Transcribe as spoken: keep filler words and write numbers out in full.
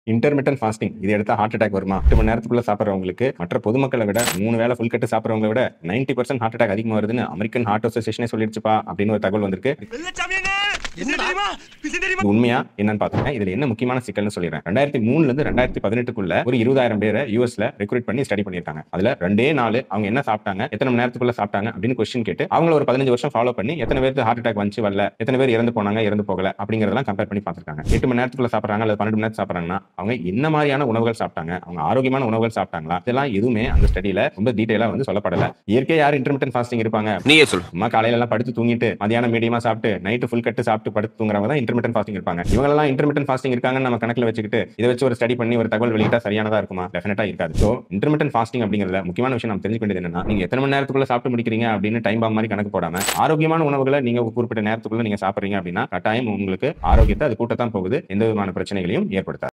Intermittent fasting இது எடுத்தா heart attack வருமா? எட்டு மணி நேரத்துக்குள்ள சாப்பிடுறவங்களுக்கு மற்ற பொதுமக்களை விட மூணு வேளை ஃபுல் கட்டு சாப்பிடுறவங்களை விட நைன்டி பர்சன்ட் ஹார்ட் அட்டாக் அதிகமா வருதுன்னு அமெரிக்கன் ஹார்ட் அசோசியேஷனே சொல்லிடுச்சுப்பா அப்படின்னு ஒரு தகவல் வந்திருக்கு. இது உண்மையா என்னன்னு பாத்துங்க. இதுல என்ன முக்கியமான சிக்கல்னு சொல்லிடுறேன். ரெண்டாயிரத்தி மூணுல இருந்து ரெண்டாயிரத்தி பதினெட்டுக்குள்ள ஒரு இருபதாயிரம் பேரை யூஎஸ்ல ரெக்ரூட் பண்ணி ஸ்டடி பண்ணிருக்காங்க. அதுல ரெண்டே நாலு அவங்க என்ன சாப்பிட்டாங்க, எத்தனை மணி நேரத்துக்குள்ள சாப்பிட்டாங்க அப்படின்னு கொஸ்டின் கேட்டு அவங்கள ஒரு பதினஞ்சு வருஷம் ஃபாலோ பண்ணி எத்தனை பேருக்கு ஹார்ட் அட்டாக் வந்துச்சு வரல, எத்தனை பேர் இறந்து போனாங்க இறந்து போகல அப்படிங்கறதெல்லாம் கம்பேர் பண்ணி பார்த்திருக்காங்க. எட்டு மணி நேரத்துக்குள்ள சாப்பிடுறாங்க அல்லது பன்னெண்டு மணி நேரம் சாப்பிடுறாங்கன்னா அவங்க என்ன மாதிரியான உணவுகள் சாப்பிட்டாங்க, அவங்க ஆரோக்கியமான உணவுகள் சாப்பிட்டாங்களா, இதெல்லாம் எதுவுமே அந்த ஸ்டடியில ரொம்ப டீடைலா வந்து சொல்லப்படல. இயற்கை யார் இன்டர்மிட்டன்ட் ஃபாஸ்டிங் இருப்பாங்க? நீயே சொல்லு. அம்மா காலையில எல்லாம் படுத்து தூங்கிட்டு மதியானம் மீடியமா சாப்பிட்டு நைட்டு ஃபுல் கட்டு சாப்பிட்டு படுத்து தூங்குறவங்க தான் இன்டர்மிட்டன்ட் ஃபாஸ்டிங் இருப்பாங்க. இவங்க எல்லாம் இன்டர்மிட்டன்ட் ஃபாஸ்டிங் இருக்காங்கன்னு நம்ம கணக்குல வச்சுக்கிட்டு இதை வச்சு ஒரு ஸ்டடி பண்ணி ஒரு தகவல் வெளியிட்டா சரியானதா இருக்குமா? டெஃபினட்டா இருக்காது. சோ இன்டர்மிட்டன்ட் ஃபாஸ்டிங் அப்படிங்கறதுல முக்கியமான விஷயம் நம்ம தெரிஞ்சுக்க வேண்டியது என்னன்னா, நீங்க எத்தனை மணி நேரத்துக்குள்ள சாப்பிட்டு முடிக்கிறீங்க அப்படின்னு டைம் பாம் மாதிரி கணக்கு போடாம ஆரோக்கியமான உணவுகளை நீங்க குறிப்பிட்ட நேரத்துக்குள்ள நீங்க சாப்பிடுறீங்க அப்படின்னா கட்டாயம் உங்களுக்கு ஆரோக்கியத்தை அது கூட்டத்தான் போகுது, எந்த விதமான பிரச்சனைகளையும் ஏற்படுத்தாது.